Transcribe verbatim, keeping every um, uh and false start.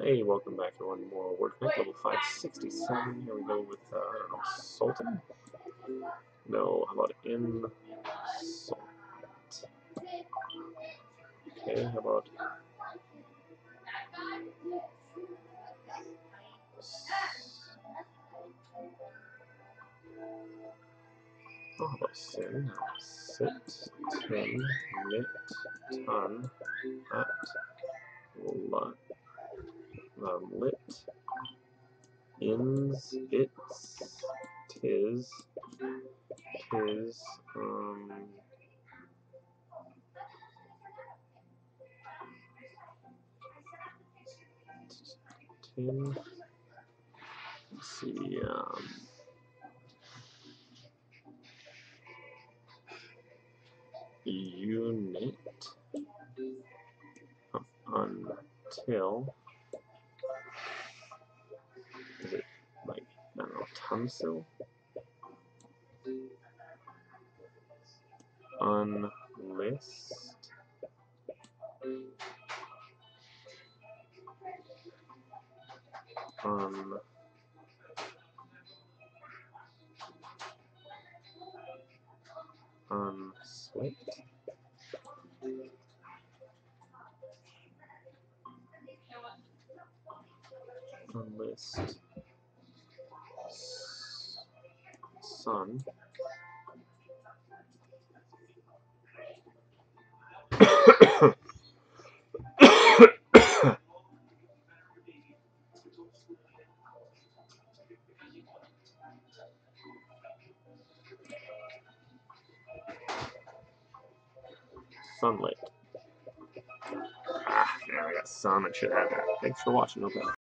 Hey, welcome back to one more WordConnect, level five sixty-seven. Here we go with, uh, I don't know, Sultan? No, how about Insult? Okay, how about... Oh, how about Sin? Sit, Tin, Knit, Ton, At, Lut, um, Lit, Ins, Its, Tis, Tis, um... Tin, let's see, um... Unit, until, is it like, I don't know, tonsil? Unlist, un, unslit, unlist, sun, sunlit. Ah, there we got sun. I should have that. Thanks for watching. Okay.